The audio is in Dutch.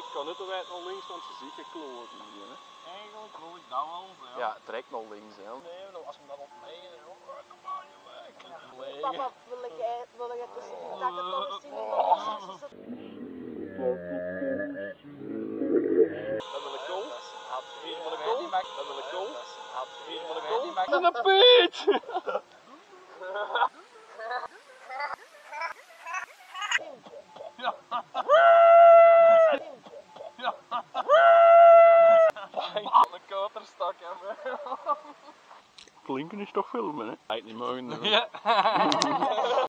Ik kan niet te wijd naar links, want ze ziet gekloot hier. Eigenlijk wil ik dat wel, ja. Ja, direct naar links. Hè. Nee, als we dat opleggen, kom maar je weg. Papa, wil je tussen die takken nog eens zien en dan eens zien? Dat wil ik goal. Hier wil ik goal. Dat wil ik goal. Hier wil ik goal. Dat is een Piet! Ja. Ja. Een koterstak hebben. Klinken is toch filmen, hè? Hij niet mogen doen. Ja.